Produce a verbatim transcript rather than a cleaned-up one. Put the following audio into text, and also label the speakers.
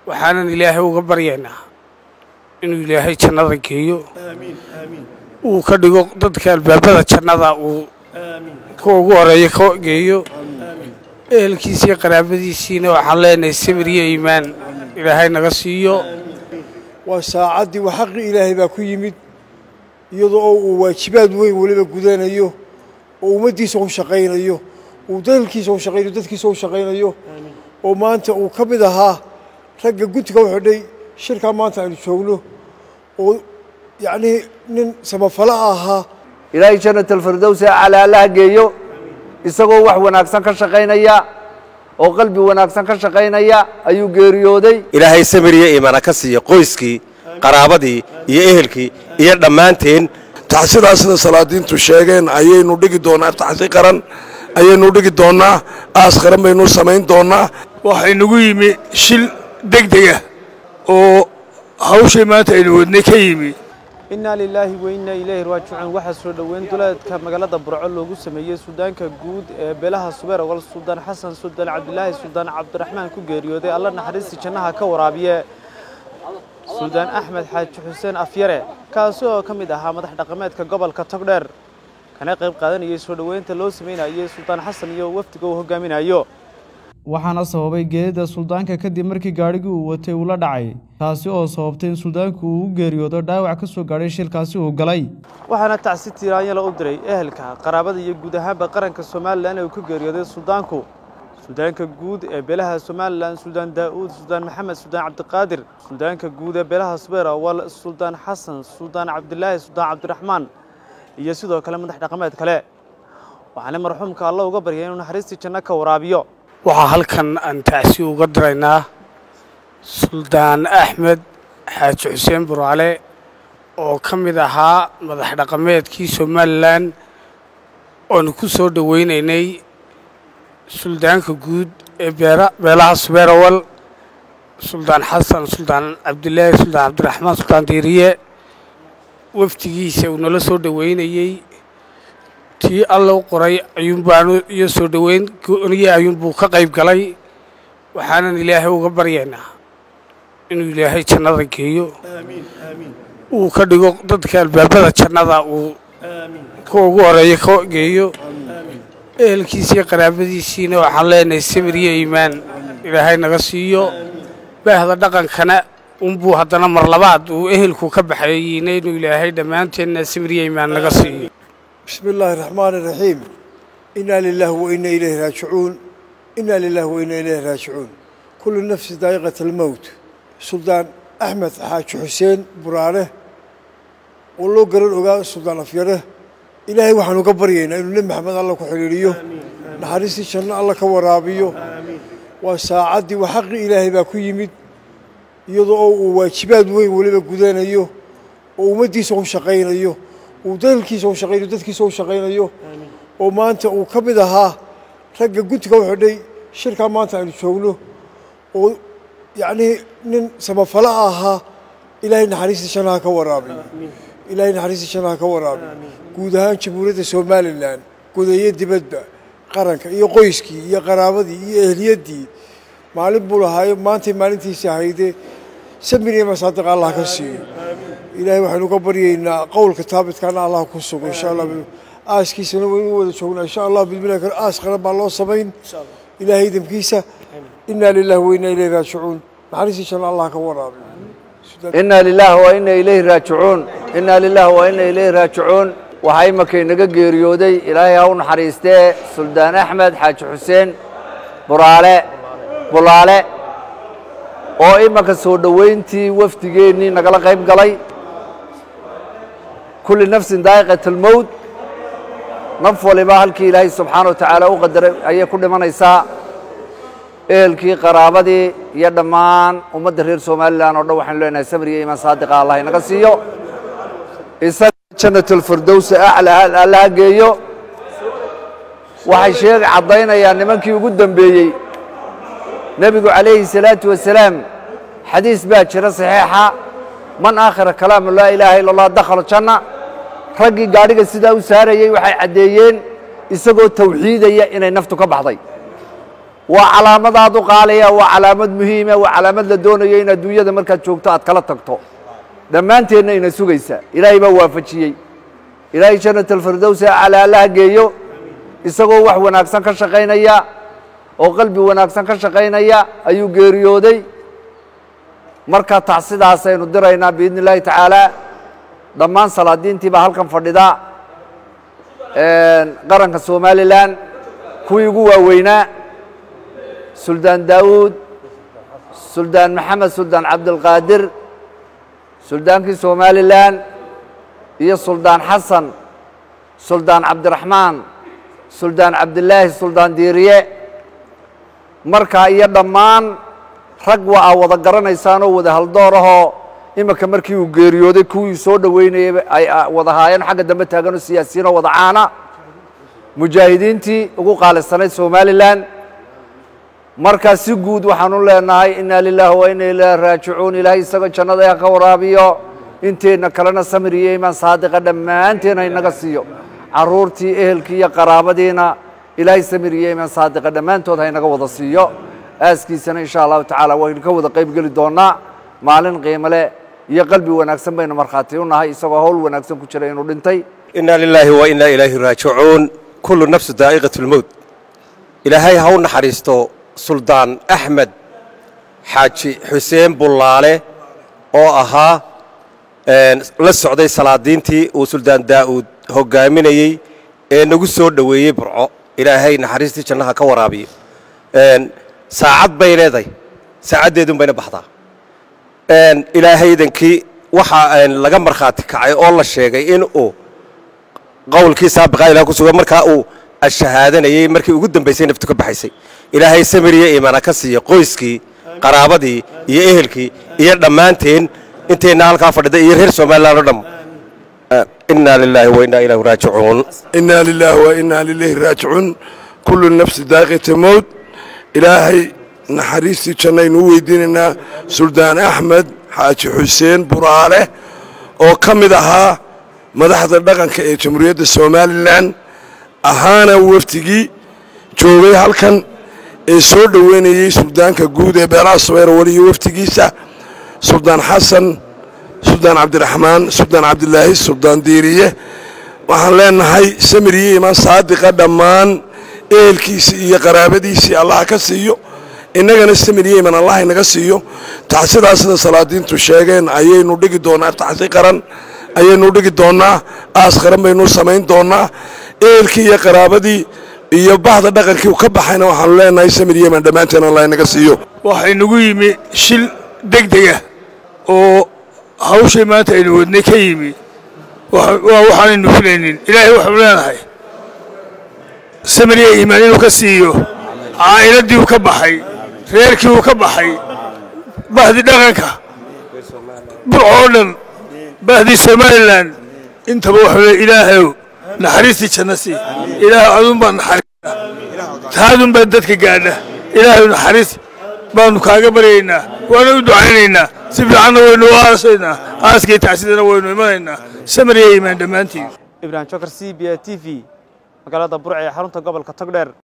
Speaker 1: waxaanan ilaahay uga baryaynaa inuu ilaahay jannada geeyo
Speaker 2: آمين آمين
Speaker 1: uu ka dhigo dadka albaabada jannada uu
Speaker 2: آمين
Speaker 1: kuwa ugu horeeya ka geeyo
Speaker 2: آمين
Speaker 1: ehelkiisa iyo qaraabadiisiina waxaan leenahay sabir iyo iimaan ilaahay naga siiyo
Speaker 3: وساعدي وحق إلهي باكو يمد يضعوا واجبات وين ولبا قدانيو ومدي سو شقينيو ودلكي سو شقينيو ددكي سو شقينيو وما أنت وكبدها رجع قلت كم حدي شركة ما أنت اللي شغله ويعني نن سبب فلاها
Speaker 4: إلهي جنة الفردوس على الله جيو يسقوا وح وناكسن كشقينيا وقلبي وناكسن كشقينيا أيو جريودي
Speaker 5: إلهي سمريه إيمانا كسي قويسكي قرابدي يأهلكي يردمانتين
Speaker 6: تحصيل أصل صلاتين تشاغين أيه نوديك دونا تحصيل قرن أيه نوديك دونا أسخرن بينو سمين دونا
Speaker 1: waxay nagu yimi shil degdeg ah oo hawshay maanta aynu wadnay ka yimi
Speaker 7: inna lillahi wa inna ilayhi raaji'uun waxa soo dhaweyn duleedka magaalada Burco loogu sameeyay Suudaanka guud ee beelaha Subeer wal Suudaan Xasan Suudaan Cabdullaahi Suudaan Cabdiraxmaan ku geeriyooday Allah naxariisti jannaha ka waraabiye Suudaan Axmed Xaaji Xuseen Afyare kaas oo kamid ahaa madax dhaqameedka gobolka Togdheer kana qayb qaadanayay soo dhaweynta loo sameeyay Suudaan Xasan iyo wafdiga uu hogaaminayo waxaana sababay geerida suldaanka kadib markii gaarigii uu watay uu la dhacay taasi oo sababtay in suldaanku uu geeriyoodo dhaawac ka soo gaaray shilkaasi uu galay waxaana tacsi tiiraanya la u diray ehelka qaraabada iyo guud ahaanba qaranka Soomaaliland ee uu ku geeriyooday suldaanku suldaanka guud ee beelaha Soomaaliland Suldaan Daawud Suldaan Maxamed Suldaan Cabdiqaadir suldaanka guud ee beelaha Subeer wal Suldaan Xasan Suldaan Cabdullaahi Suldaan Cabdiraxmaan iyo sidoo kale madax dhaqameed kale waxaana marxuumka Allah uga baryay inuu naxariisti janno ka waraabiyo
Speaker 1: waxaa halkan aan tacsi uga diraynaa Suldaan Axmed Xaaji Xuseen Buraale oo ka mid ahaa madax dhaqameedkii Soomaaliland oo ku soo dhaweynaynay suldaanka guud ee beelaha Subeer wal Suldaan Xasan Suldaan Cabdullaahi Suldaan Cabdiraxmaan Suldaan Diiriye waftigiisa uu nala soo dhaweynayay tii alla qoray ayuun baan iyo soo dhaweyn gooniye ayuun buu ka qayb galay waxaanan ilaahay uga baryaynaa inuu ilaahay jannada geeyo
Speaker 2: آمين آمين
Speaker 1: uu ka dhigo dadka albaabada jannada uu
Speaker 2: آمين
Speaker 1: kuwa ugu horeeya ka geeyo
Speaker 2: آمين
Speaker 1: ehelkiisa iyo qaraabadiisiina waxaan leenahay sabir iyo iimaan ilaahay naga siiyo baahda dhaqankana unbuu haddana mar labaad uu ehelku ka baxayeyna inuu ilaahay dhammaanteenna sabir iyo iimaan naga siiyo
Speaker 3: بسم الله الرحمن الرحيم إنا لله وإنا إليه راجعون إنا لله وإنا إليه راجعون كل نفس ذائقة الموت سلطان أحمد حاج حسين براله والله قرر أوغا سلطان أفيره إلهي وحنو قبرينا إنه لم محمد الله كحريريو نحرسي شنا الله كورابيو وساعدي وحق إلهي باكو يمد يضعوا واجبات وين ولبا قدانيو ومدي سو شقينيو ودلكي سو شقينيو ددكي سو شقينيو وما أنت وكبدها رجع قلت كم حدي شركة ما أنت اللي شغله ويعني نن سبب فلاها إلهي نحرسي شنا كورابي إلهي نحرسي شنا كورابي قودها جمهورية سوماليلاند قودها دبدة قرنك يا قويسكي يا قرابتي يا أهليتي معلم بولهاي ما أنت مالنتي سعيدة سميني مصادق الله كسي إلهي وحنو قبرينا قول كتابت كان الله كسوق إن شاء الله آسكي سنوين وذا شغلنا إن شاء الله بالملك آس قرب الله صبين إلهي دم كيسة إنا لله وإنا إليه راجعون نحرسي إن شاء الله كورابي
Speaker 4: إنا لله وإنا إليه راجعون إنا لله وإنا إليه راجعون waxay markay naga geeriyooday ilaahay ha u naxariistee Suldaan Axmed Xaaji Xuseen Buraale Bulaale oo imaka soo dhaweyntii wafdigeennii nagala qayb galay kulli nafsin daa'iqatul mawt naf waliba halkii ilaahay subxaanahu wa tacaala u qadaray ayay ku dhimanaysaa ehelkii qaraabadii iyo dhammaan ummadda reer Soomaaliland oo dhan waxaan leenahay sabir iyo iimaan saadiqa Allah inaga siiyo جنة الفردوس أعلى الله جيو waxay sheeg cadeynayaan nimankii ugu dambeeyay nabigu kaleey salaatu wasalaam xadiis baa jira saxiixa man aakhira kalaam la ilaaha illa allah dakhala janna ragii gaariga sida u saarayay waxay cadeeyeen isagoo tawxiidaya inay naftu ka baxday وعلامات قالية وعلامات مهمة وعلامات لدونية إن الدنيا ده مركز شوكتات كلا تكتو لما أنت هنا إن سويسا إلهي بوافقشي إلهي جنة الفردوس على الله جيو يسقوا وح وناقصان كشقينا يا وقلبي وناقصان كشقينا يا أيو جريودي مركز تعصيد عسين ودرينا بإذن الله تعالى ضمان صلاة دين تبع هالكم فردا قرن كسومالي لان كوي جوا وينا سلطان داود سلطان محمد سلطان عبد القادر سلطان كي سومالي لان هي سلطان حسن سلطان عبد الرحمن سلطان عبد الله سلطان ديريه مركا هي ضمان رقوة أو وضقرنا يسانو وده هالدوره إما كمركي وجريودي كوي صود وين أي وضهاين حق دم تاجنوا السياسيين وضعانا مجاهدين تي وقو قال السنة سومالي لان مركز سجود وحنون لنا إنا لله وإنا إليه راجعون إلهي سجد جنة يا كورابيو إنتنا كلنا سمرية من صادق دما إنتنا ينقصيو عرورتي أهلكي يا قرابدينا إلهي سمرية من صادق دما إنتوا هاي نقوضصيو أسكي سنة إن شاء الله تعالى وينكود قيب قل دونا مالن قيمة له يا قلبي ونكسم بين مرخاتي ونهاي سوا هول ونكسم كشرين ودنتي
Speaker 5: إنا لله وإنا إليه راجعون كل نفس ذائقة الموت إلهي هون حريستو سلطان أحمد حاجي حسين بولالة أو أها للسعودية سلادينتي وسلطان داود هجاميني نقصو دوي برع إلهي نحريستي جنها كورابي ساعات بين ذي ساعات ديدون بين بحضا إلهي ذنكي وحا لقى مرخاتك عي الله الشيء إنه قول كي سابق إلى كسوة مركا أو الشهادة نيجي مركي وجودن بيسين نفتك بحسي إلهي سمرية إيمانا كسي قويسكي قرابدي يأهلكي يردمانتين إنتين نال كافر ده يرهر سوما لا ردم إنا لله وإنا إليه راجعون
Speaker 6: إنا لله وإنا إليه راجعون كل النفس ذائقة الموت إلهي نحريستي جنين ويديننا سلطان أحمد حاج حسين براله أو كمدها مدحضر دقن كجمهورية الصوماليلان أهانا وفتقي جوغي هالكن سور دويني سلطان كجود بلا صوير ولي وفتقيسه سلطان حسن سلطان عبد الرحمن سلطان عبد الله سلطان ديريه waxaan leenahay samiriye iman saadiqa dhammaan eelkiisa iyo qaraabadiisa Allah ka siiyo inagana samiriye iman Allah inaga siiyo taasidaas sida salaadiintu sheegeen ayaynu dhigi doonaa taasi qaran ayaynu dhigi doonaa aas qaran baynu sameyn doonaa eelkii iyo qaraabadii iyo bahda dhaqankii ka baxayna waxaan leenahay samiriye iman dhamaanteen Allah inaga siiyo
Speaker 3: waxay nagu yimi shil degdeg ah oo hawshay maanta aynu wadnay ka yimi waxaanaynu filaynin ilaahay wuxuu leenahay samiriye iimaan inuu ka siiyo caa'iladii uu ka baxay reerkii uu ka baxay bahdi dhaqanka burcoo dhan bahdi somalilan intaba wuxuu leeyahay ilaahayow naxariistii janna sii ilaahay adun baa naxariista taadun baa dadka gaadha ilaahayow naxariis baanu kaaga baryaynaa waana u ducaynaynaa si fiicanna waynu u aasaynaa aaskii tacsidana waynu imanaynaa samiriye iimaan dhammaantiin
Speaker 7: ibrahim jokar c b a t v magaalada burco ee xarunta gobolka togdheer